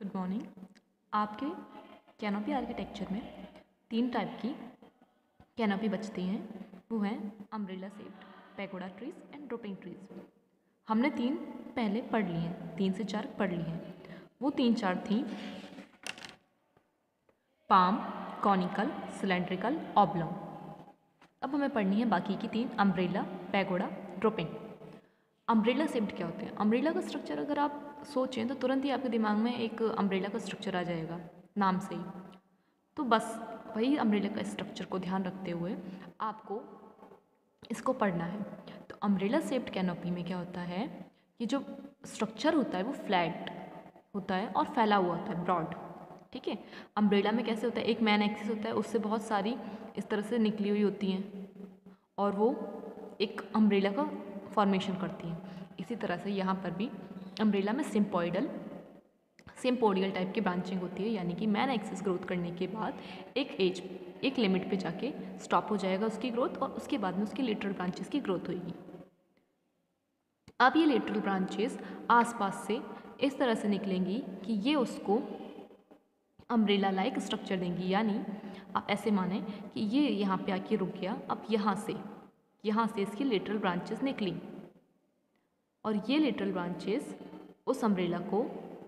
Good morning. आपके canopy architecture में 3 type की कैनोपी बचती हैं। वो हैं umbrella shaped, pagoda trees and dropping trees. हमने 3 पहले पढ़ लिए हैं, 3 से 4 पढ़ लिए हैं। वो 3-4 थी पाम, कॉनिकल, सिलेंड्रिकल, ऑब्लॉन्ग। अब हमें पढ़नी है बाकी की 3, umbrella, pagoda, dropping. Umbrella shaped क्या होते हैं? अम्ब्रेला का स्ट्रक्चर अगर आप सोचें तो तुरंत ही आपके दिमाग में एक अम्ब्रेला का स्ट्रक्चर आ जाएगा नाम से ही। तो बस वही अम्ब्रेला का स्ट्रक्चर को ध्यान रखते हुए आपको इसको पढ़ना है। तो अम्ब्रेला शेप्ड कैनोपी में क्या होता है कि जो स्ट्रक्चर होता है वो फ्लैट होता है और फैला हुआ होता है, ब्रॉड। ठीक है। अम्ब्रेला में कैसे होता है, एक मैन एक्सिस होता है, उससे बहुत सारी इस तरह से निकली हुई होती हैं और वो एक अम्ब्रेला का फॉर्मेशन करती हैं। इसी तरह से यहाँ पर भी अम्ब्रेला में सिम्पोडियल टाइप की ब्रांचिंग होती है, यानी कि मैन एक्सिस ग्रोथ करने के बाद एक लिमिट पे जाके स्टॉप हो जाएगा उसकी ग्रोथ, और उसके बाद में उसकी लेटरल ब्रांचेस की ग्रोथ होगी। अब ये लेटरल ब्रांचेस आसपास से इस तरह से निकलेंगी कि ये उसको अम्ब्रेला लाइक स्ट्रक्चर देंगी। यानी आप ऐसे माने कि ये यहाँ पे आके रुक गया, अब यहाँ से इसकी लेटरल ब्रांचेस निकली और ये लेटरल ब्रांचेस उस अम्ब्रेला को,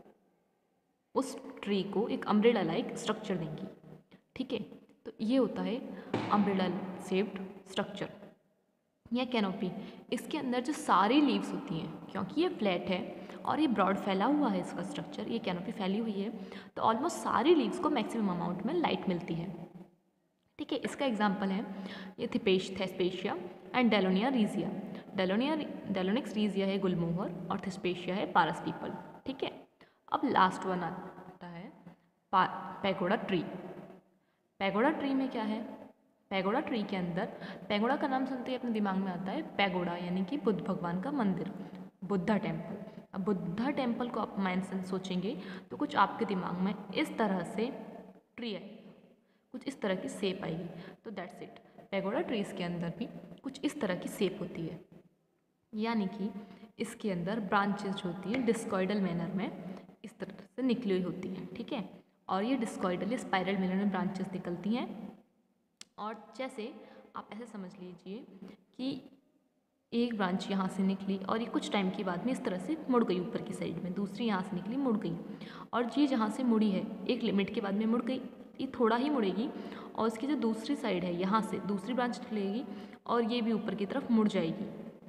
उस ट्री को एक अम्ब्रेला लाइक स्ट्रक्चर देंगी। ठीक है। तो ये होता है अम्ब्रेला शेप्ड स्ट्रक्चर या कैनोपी। इसके अंदर जो सारी लीव्स होती हैं, क्योंकि ये फ्लैट है और ये ब्रॉड फैला हुआ है इसका स्ट्रक्चर, ये कैनोपी फैली हुई है, तो ऑलमोस्ट सारी लीव्स को मैक्सिमम अमाउंट में लाइट मिलती है। ठीक है। इसका एग्जाम्पल है ये thespesia and delonia regia. Delonix regia है गुलमोहर और थेस्पेशिया है पारस पीपल। ठीक है। अब लास्ट वन आता है पैगोडा ट्री। पैगोडा ट्री में क्या है? पैगोडा ट्री के अंदर, पैगोडा का नाम सुनते ही अपने दिमाग में आता है पैगोडा, यानी कि बुद्ध भगवान का मंदिर, बुद्धा टेम्पल। अब बुद्धा टेम्पल को आप माइंड से सोचेंगे तो कुछ आपके दिमाग में इस तरह से ट्री है, कुछ इस तरह की शेप आएगी। तो दैट्स इट, पैगोडा ट्रीज के अंदर भी कुछ इस तरह की शेप होती है, यानी कि इसके अंदर ब्रांचेस जो होती है डिस्कॉइडल मैनर में इस तरह से निकली हुई होती हैं। ठीक है। और ये डिस्कॉइडल या स्पाइरल मैनर में ब्रांचेस निकलती हैं। और जैसे आप ऐसे समझ लीजिए कि एक ब्रांच यहाँ से निकली और ये कुछ टाइम के बाद में इस तरह से मुड़ गई ऊपर की साइड में, दूसरी यहाँ से निकली मुड़ गई, और ये जहाँ से मुड़ी है एक लिमिट के बाद में मुड़ गई, ये थोड़ा ही मुड़ेगी और इसकी जो दूसरी साइड है यहाँ से दूसरी ब्रांच निकलेगी और ये भी ऊपर की तरफ मुड़ जाएगी,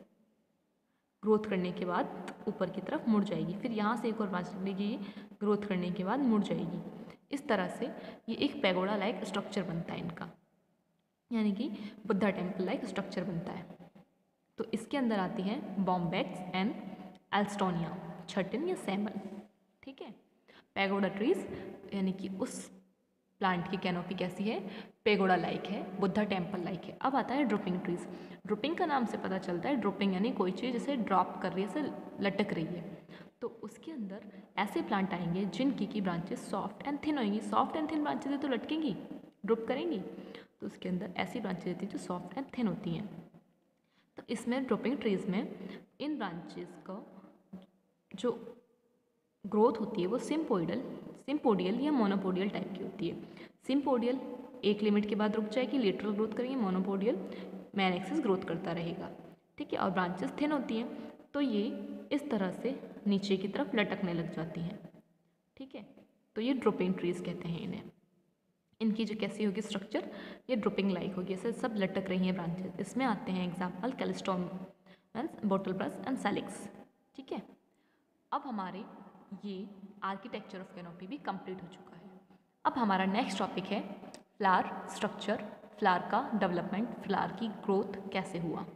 ग्रोथ करने के बाद ऊपर की तरफ मुड़ जाएगी। फिर यहाँ से एक और ब्रांच निकलेगी, ग्रोथ करने के बाद मुड़ जाएगी। इस तरह से ये एक पैगोडा लाइक स्ट्रक्चर बनता है इनका, यानी कि बुद्धा टेम्पल लाइक स्ट्रक्चर बनता है। तो इसके अंदर आती हैं बॉम्बैक्स एंड एल्स्टोनिया, छटिन या सैमल। ठीक है। पैगोडा ट्रीज यानी कि उस प्लांट की कैनोपी कैसी है, पैगोडा लाइक है, बुद्धा टेम्पल लाइक है। अब आता है ड्रॉपिंग ट्रीज। ड्रॉपिंग का नाम से पता चलता है, ड्रॉपिंग यानी कोई चीज़ जैसे ड्रॉप कर रही है, जैसे लटक रही है। तो उसके अंदर ऐसे प्लांट आएंगे जिनकी की ब्रांचेस सॉफ्ट एंड थिन होंगी। सॉफ्ट एंड थिन ब्रांचेज तो लटकेंगी, ड्रॉप करेंगी, तो उसके अंदर ऐसी ब्रांचेज होती हैं जो सॉफ्ट एंड थिन होती हैं। तो इसमें ड्रॉपिंग ट्रीज में इन ब्रांचेस का जो ग्रोथ होती है वो सिम्पोडियल या मोनोपोडियल टाइप की होती है। सिम्पोडियल एक लिमिट के बाद रुक जाएगी, लेटरल ग्रोथ करेंगे। मोनोपोडियल मैन एक्सिस ग्रोथ करता रहेगा। ठीक है। और ब्रांचेस थिन होती हैं तो ये इस तरह से नीचे की तरफ लटकने लग जाती हैं। ठीक है। तो ये ड्रॉपिंग ट्रीज कहते हैं इन्हें। इनकी जो कैसी होगी स्ट्रक्चर, ये ड्रॉपिंग लाइक होगी, ऐसे सब लटक रही हैं ब्रांचेस। इसमें आते हैं example callistemon, bottlebrush and salix. ठीक है। अब हमारे ये आर्किटेक्चर ऑफ कैनोपी भी कंप्लीट हो चुका है। अब हमारा नेक्स्ट टॉपिक है फ्लावर स्ट्रक्चर, फ्लावर का डेवलपमेंट, फ्लावर की ग्रोथ कैसे हुआ।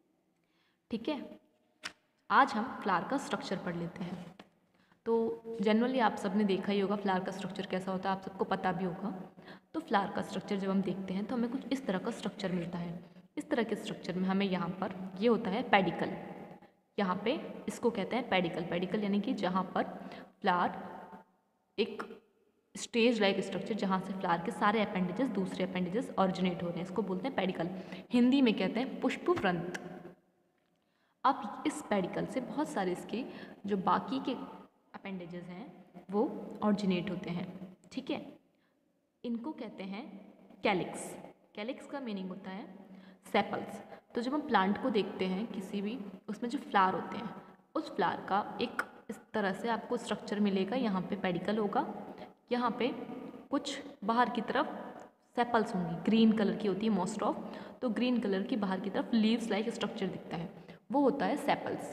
ठीक है। आज हम फ्लावर का स्ट्रक्चर पढ़ लेते हैं। तो जनरली आप सबने देखा ही होगा फ्लावर का स्ट्रक्चर कैसा होता है, आप सबको पता भी होगा। तो फ्लावर का स्ट्रक्चर जब हम देखते हैं तो हमें कुछ इस तरह का स्ट्रक्चर मिलता है। इस तरह के स्ट्रक्चर में हमें यहाँ पर ये होता है पेडिकल, यहाँ पे इसको कहते हैं पेडिकल। पेडिकल यानी कि जहाँ पर फ्लावर एक स्टेज लाइक स्ट्रक्चर, जहाँ से फ्लावर के सारे अपेंडेजेस दूसरे अपेंडेजेस ऑरिजिनेट हो रहे हैं, इसको बोलते हैं पेडिकल। हिंदी में कहते हैं पुष्पवृंत। अब इस पेडिकल से बहुत सारे इसके जो बाकी के अपेंडेजेस हैं वो ऑरिजिनेट होते हैं, ठीक है। इनको कहते हैं कैलिक्स। कैलिक्स का मीनिंग होता है सेपल्स। तो जब हम प्लांट को देखते हैं किसी भी, उसमें जो फ्लावर होते हैं, उस फ्लावर का एक इस तरह से आपको स्ट्रक्चर मिलेगा। यहाँ पे पेडिकल होगा, यहाँ पे कुछ बाहर की तरफ सेपल्स होंगी, ग्रीन कलर की होती है मोस्ट ऑफ, तो ग्रीन कलर की बाहर की तरफ लीव्स लाइक स्ट्रक्चर दिखता है, वो होता है सेपल्स,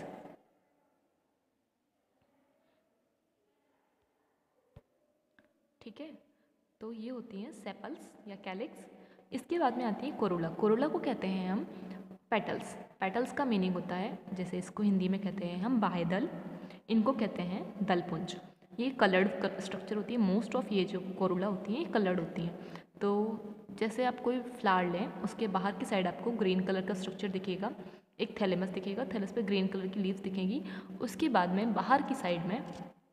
ठीक है। तो ये होती हैं सेपल्स या कैलिक्स। इसके बाद में आती है कोरोला। कोरोला को कहते हैं हम पेटल्स। पेटल्स का मीनिंग होता है, जैसे इसको हिंदी में कहते हैं हम बाह्य दल, इनको कहते हैं दलपुंज। ये कलर्ड स्ट्रक्चर होती है, मोस्ट ऑफ ये जो कोरोला होती हैं ये कलर्ड होती हैं। तो जैसे आप कोई फ्लावर लें, उसके बाहर की साइड आपको ग्रीन कलर का स्ट्रक्चर दिखेगा, एक थैलेमस दिखेगा, थैलेमस पे ग्रीन कलर की लीव्स दिखेंगी। उसके बाद में बाहर की साइड में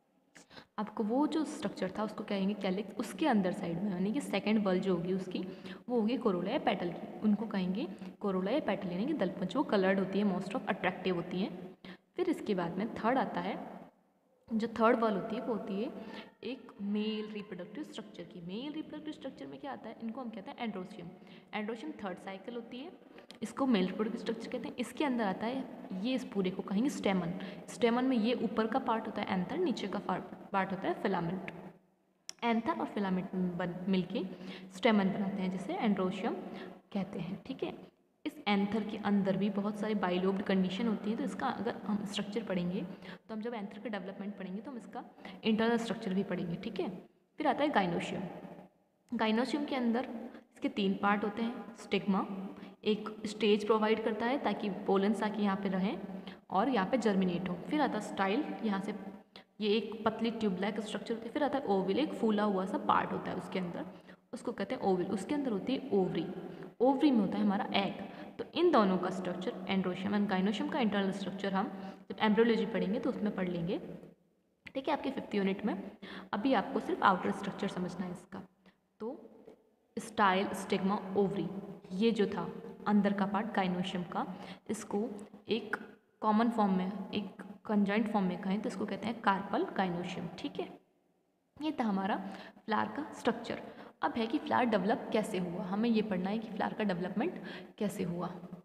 आपको वो जो स्ट्रक्चर था उसको कहेंगे कैलिक्स। उसके अंदर साइड में यानी कि सेकंड बल जो होगी उसकी, वो होगी कोरोला या पेटल की, उनको कहेंगे कोरोला या पेटल यानी कि दलपुंज। वो कलर्ड होती है, मोस्ट ऑफ अट्रैक्टिव होती हैं। फिर इसके बाद में थर्ड आता है, जो थर्ड बल होती है वो होती है एक मेल रिप्रोडक्टिव स्ट्रक्चर की। मेल रिप्रोडक्टिव स्ट्रक्चर में क्या आता है, इनको हम कहते हैं एंड्रोशियम। एंड्रोशियम थर्ड साइकिल होती है, इसको मेल रिप्रोडक्टिव स्ट्रक्चर कहते हैं। इसके अंदर आता है ये, इस पूरे को कहेंगे स्टेमन। स्टेमन में ये ऊपर का पार्ट होता है एंथर, नीचे का पार्ट होता है फिलामेंट। एंथर और फिलामेंट मिलके स्टेमन बनाते हैं, जिसे एंड्रोशियम कहते हैं, ठीक है। इस एंथर के अंदर भी बहुत सारी बाइलोब्ड कंडीशन होती है, तो इसका अगर हम स्ट्रक्चर पढ़ेंगे, तो हम जब एंथर का डेवलपमेंट पढ़ेंगे तो हम इसका इंटरनल स्ट्रक्चर भी पढ़ेंगे, ठीक है। फिर आता है गाइनोशियम। गाइनोशियम के अंदर इसके 3 पार्ट होते हैं। स्टिग्मा एक स्टेज प्रोवाइड करता है ताकि पोलन्स आके यहाँ पे रहें और यहाँ पे जर्मिनेट हो। फिर आता है स्टाइल, यहाँ से ये एक पतली ट्यूबलाइक स्ट्रक्चर होती है। फिर आता है ओविल, एक फूला हुआ सा पार्ट होता है उसके अंदर, उसको कहते हैं ओविल। उसके अंदर होती है ओवरी, ओवरी में होता है हमारा एग। तो इन दोनों का स्ट्रक्चर एंड्रोशियम एंड गाइनोशियम का इंटरनल स्ट्रक्चर हम जब एम्ब्रियोलॉजी पढ़ेंगे तो उसमें पढ़ लेंगे, ठीक है, आपके 5th यूनिट में। अभी आपको सिर्फ आउटर स्ट्रक्चर समझना है इसका। तो स्टाइल, स्टिग्मा, ओवरी, ये जो था अंदर का पार्ट गाइनोशियम का, इसको एक कॉमन फॉर्म में, एक कंजॉइंट फॉर्म में कहें तो इसको कहते हैं कार्पल गाइनोशियम, ठीक है। ये था हमारा फ्लावर का स्ट्रक्चर। अब है कि फ्लावर डेवलप कैसे हुआ, हमें ये पढ़ना है कि फ्लावर का डेवलपमेंट कैसे हुआ।